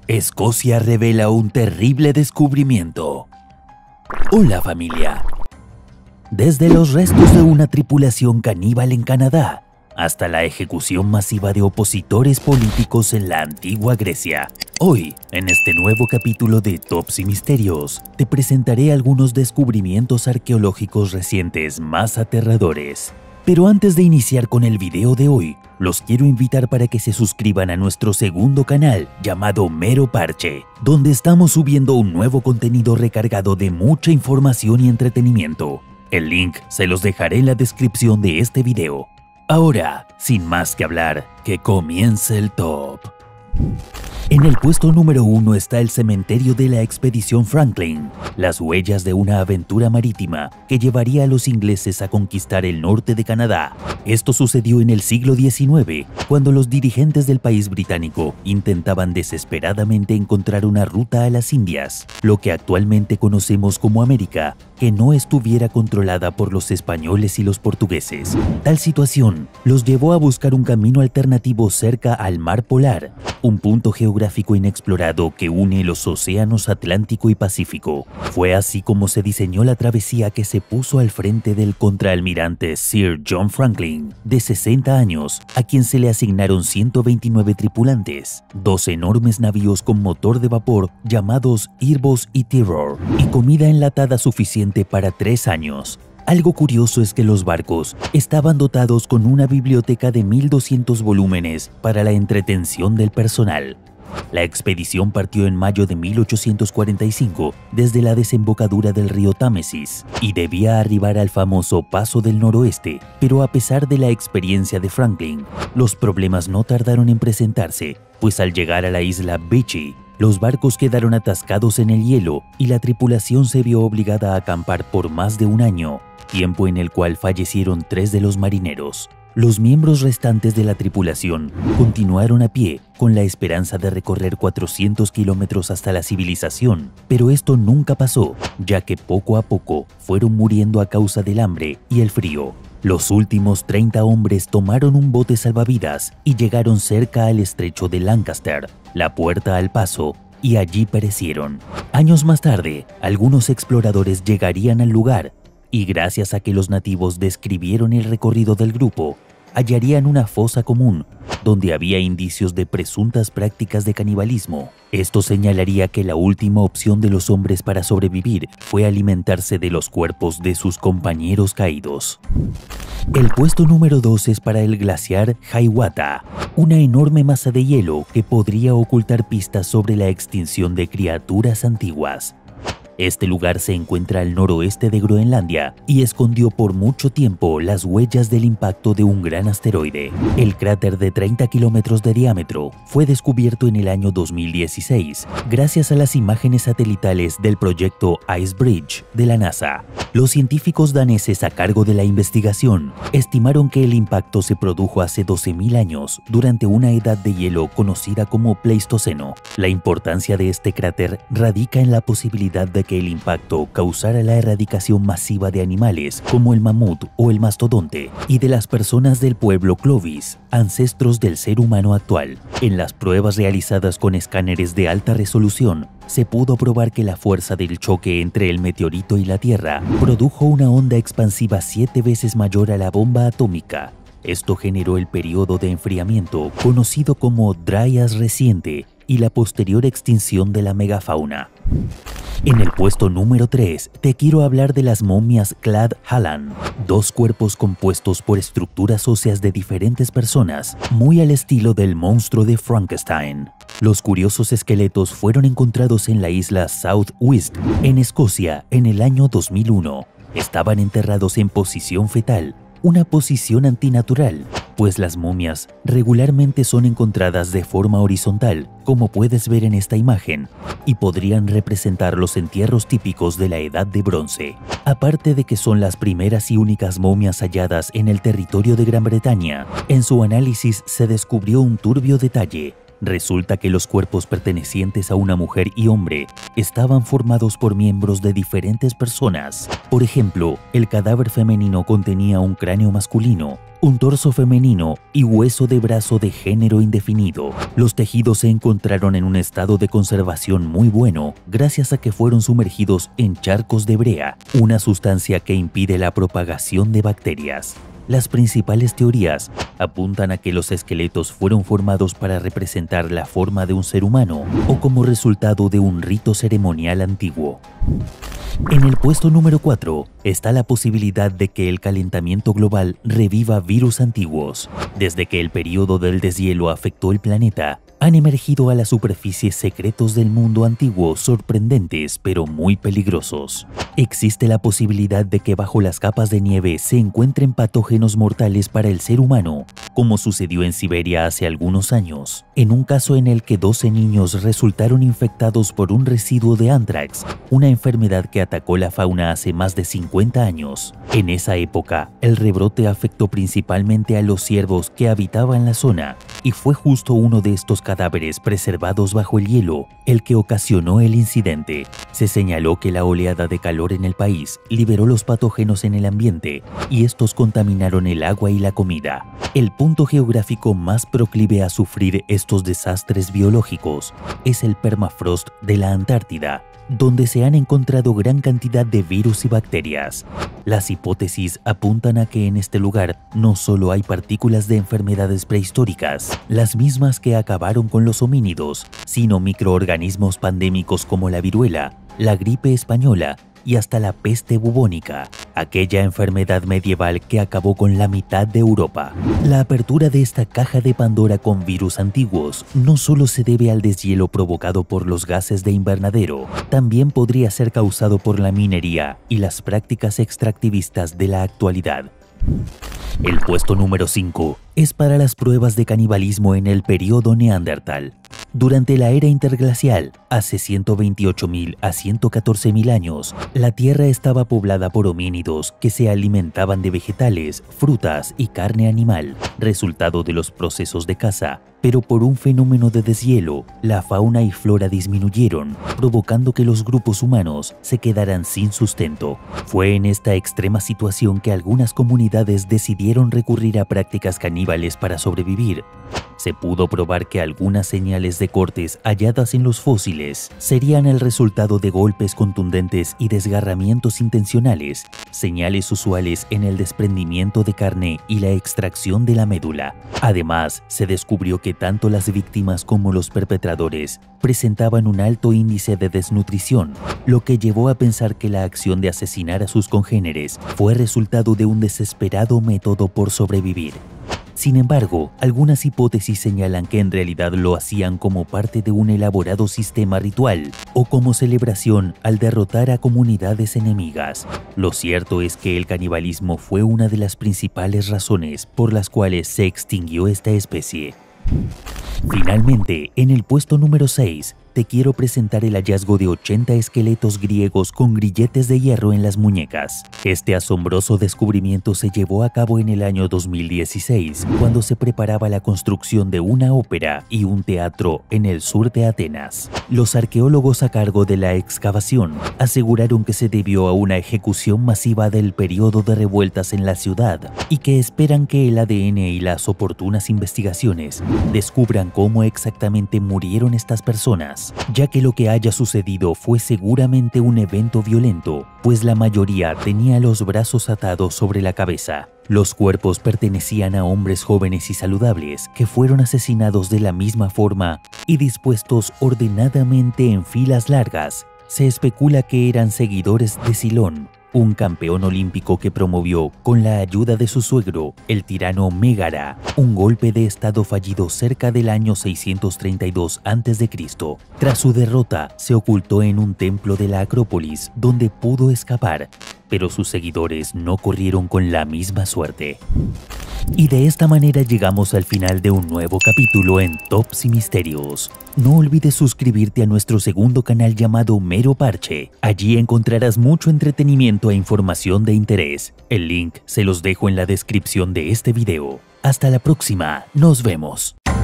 Escocia revela un terrible descubrimiento. Hola familia. Desde los restos de una tripulación caníbal en Canadá hasta la ejecución masiva de opositores políticos en la antigua Grecia. Hoy, en este nuevo capítulo de Tops y Misterios, te presentaré algunos descubrimientos arqueológicos recientes más aterradores. Pero antes de iniciar con el video de hoy, los quiero invitar para que se suscriban a nuestro segundo canal llamado Mero Parche, donde estamos subiendo un nuevo contenido recargado de mucha información y entretenimiento. El link se los dejaré en la descripción de este video. Ahora, sin más que hablar, que comience el top. En el puesto número 1 está el cementerio de la expedición Franklin, las huellas de una aventura marítima que llevaría a los ingleses a conquistar el norte de Canadá. Esto sucedió en el siglo XIX, cuando los dirigentes del país británico intentaban desesperadamente encontrar una ruta a las Indias, lo que actualmente conocemos como América, que no estuviera controlada por los españoles y los portugueses. Tal situación los llevó a buscar un camino alternativo cerca al Mar Polar, un punto geográfico inexplorado que une los océanos Atlántico y Pacífico. Fue así como se diseñó la travesía que se puso al frente del contraalmirante Sir John Franklin, de 60 años, a quien se le asignaron 129 tripulantes, 2 enormes navíos con motor de vapor llamados Erebus y Terror, y comida enlatada suficiente para 3 años. Algo curioso es que los barcos estaban dotados con una biblioteca de 1200 volúmenes para la entretención del personal. La expedición partió en mayo de 1845 desde la desembocadura del río Támesis y debía arribar al famoso Paso del Noroeste, pero a pesar de la experiencia de Franklin, los problemas no tardaron en presentarse, pues al llegar a la isla Beechey, los barcos quedaron atascados en el hielo y la tripulación se vio obligada a acampar por más de un año, tiempo en el cual fallecieron 3 de los marineros. Los miembros restantes de la tripulación continuaron a pie con la esperanza de recorrer 400 kilómetros hasta la civilización, pero esto nunca pasó, ya que poco a poco fueron muriendo a causa del hambre y el frío. Los últimos 30 hombres tomaron un bote salvavidas y llegaron cerca al estrecho de Lancaster, la puerta al paso, y allí perecieron. Años más tarde, algunos exploradores llegarían al lugar y gracias a que los nativos describieron el recorrido del grupo, hallarían una fosa común donde había indicios de presuntas prácticas de canibalismo. Esto señalaría que la última opción de los hombres para sobrevivir fue alimentarse de los cuerpos de sus compañeros caídos. El puesto número 2 es para el glaciar Hiawatha, una enorme masa de hielo que podría ocultar pistas sobre la extinción de criaturas antiguas. Este lugar se encuentra al noroeste de Groenlandia y escondió por mucho tiempo las huellas del impacto de un gran asteroide. El cráter de 30 kilómetros de diámetro fue descubierto en el año 2016 gracias a las imágenes satelitales del proyecto IceBridge de la NASA. Los científicos daneses a cargo de la investigación estimaron que el impacto se produjo hace 12.000 años durante una edad de hielo conocida como Pleistoceno. La importancia de este cráter radica en la posibilidad de que el impacto causara la erradicación masiva de animales como el mamut o el mastodonte y de las personas del pueblo Clovis, ancestros del ser humano actual. En las pruebas realizadas con escáneres de alta resolución, se pudo probar que la fuerza del choque entre el meteorito y la Tierra produjo una onda expansiva 7 veces mayor a la bomba atómica. Esto generó el periodo de enfriamiento conocido como Dryas reciente y la posterior extinción de la megafauna. En el puesto número 3 te quiero hablar de las momias Clad Hallan, 2 cuerpos compuestos por estructuras óseas de diferentes personas, muy al estilo del monstruo de Frankenstein. Los curiosos esqueletos fueron encontrados en la isla South Uist, en Escocia, en el año 2001. Estaban enterrados en posición fetal, una posición antinatural, pues las momias regularmente son encontradas de forma horizontal, como puedes ver en esta imagen, y podrían representar los entierros típicos de la Edad de Bronce. Aparte de que son las primeras y únicas momias halladas en el territorio de Gran Bretaña, en su análisis se descubrió un turbio detalle, Resulta que los cuerpos pertenecientes a una mujer y hombre estaban formados por miembros de diferentes personas. Por ejemplo, el cadáver femenino contenía un cráneo masculino, un torso femenino y hueso de brazo de género indefinido. Los tejidos se encontraron en un estado de conservación muy bueno gracias a que fueron sumergidos en charcos de brea, una sustancia que impide la propagación de bacterias. Las principales teorías apuntan a que los esqueletos fueron formados para representar la forma de un ser humano o como resultado de un rito ceremonial antiguo. En el puesto número 4 está la posibilidad de que el calentamiento global reviva virus antiguos. Desde que el periodo del deshielo afectó el planeta, han emergido a la superficie secretos del mundo antiguo sorprendentes pero muy peligrosos. Existe la posibilidad de que bajo las capas de nieve se encuentren patógenos mortales para el ser humano, como sucedió en Siberia hace algunos años, en un caso en el que 12 niños resultaron infectados por un residuo de anthrax, una enfermedad que atacó la fauna hace más de 50 años. En esa época, el rebrote afectó principalmente a los ciervos que habitaban la zona, y fue justo uno de estos cadáveres preservados bajo el hielo el que ocasionó el incidente. Se señaló que la oleada de calor en el país liberó los patógenos en el ambiente y estos contaminaron el agua y la comida. El punto geográfico más proclive a sufrir estos desastres biológicos es el permafrost de la Antártida, donde se han encontrado gran cantidad de virus y bacterias. Las hipótesis apuntan a que en este lugar no solo hay partículas de enfermedades prehistóricas, las mismas que acabaron con los homínidos, sino microorganismos pandémicos como la viruela, la gripe española y hasta la peste bubónica, aquella enfermedad medieval que acabó con la mitad de Europa. La apertura de esta caja de Pandora con virus antiguos no solo se debe al deshielo provocado por los gases de invernadero, también podría ser causado por la minería y las prácticas extractivistas de la actualidad. El puesto número 5 es para las pruebas de canibalismo en el período neandertal. Durante la era interglacial, hace 128.000 a 114.000 años, la Tierra estaba poblada por homínidos que se alimentaban de vegetales, frutas y carne animal, resultado de los procesos de caza. Pero por un fenómeno de deshielo, la fauna y flora disminuyeron, provocando que los grupos humanos se quedaran sin sustento. Fue en esta extrema situación que algunas comunidades decidieron recurrir a prácticas caníbales para sobrevivir. Se pudo probar que algunas señales de cortes halladas en los fósiles serían el resultado de golpes contundentes y desgarramientos intencionales, señales usuales en el desprendimiento de carne y la extracción de la médula. Además, se descubrió que tanto las víctimas como los perpetradores presentaban un alto índice de desnutrición, lo que llevó a pensar que la acción de asesinar a sus congéneres fue resultado de un desesperado método por sobrevivir. Sin embargo, algunas hipótesis señalan que en realidad lo hacían como parte de un elaborado sistema ritual o como celebración al derrotar a comunidades enemigas. Lo cierto es que el canibalismo fue una de las principales razones por las cuales se extinguió esta especie. Finalmente, en el puesto número 6, te quiero presentar el hallazgo de 80 esqueletos griegos con grilletes de hierro en las muñecas. Este asombroso descubrimiento se llevó a cabo en el año 2016, cuando se preparaba la construcción de una ópera y un teatro en el sur de Atenas. Los arqueólogos a cargo de la excavación aseguraron que se debió a una ejecución masiva del periodo de revueltas en la ciudad y que esperan que el ADN y las oportunas investigaciones descubran cómo exactamente murieron estas personas, ya que lo que haya sucedido fue seguramente un evento violento, pues la mayoría tenía los brazos atados sobre la cabeza. Los cuerpos pertenecían a hombres jóvenes y saludables que fueron asesinados de la misma forma y dispuestos ordenadamente en filas largas. Se especula que eran seguidores de Silón, un campeón olímpico que promovió, con la ayuda de su suegro, el tirano Mégara, un golpe de estado fallido cerca del año 632 a.C. Tras su derrota, se ocultó en un templo de la Acrópolis, donde pudo escapar, pero sus seguidores no corrieron con la misma suerte. Y de esta manera llegamos al final de un nuevo capítulo en Tops y Misterios. No olvides suscribirte a nuestro segundo canal llamado Mero Parche. Allí encontrarás mucho entretenimiento e información de interés. El link se los dejo en la descripción de este video. Hasta la próxima, nos vemos.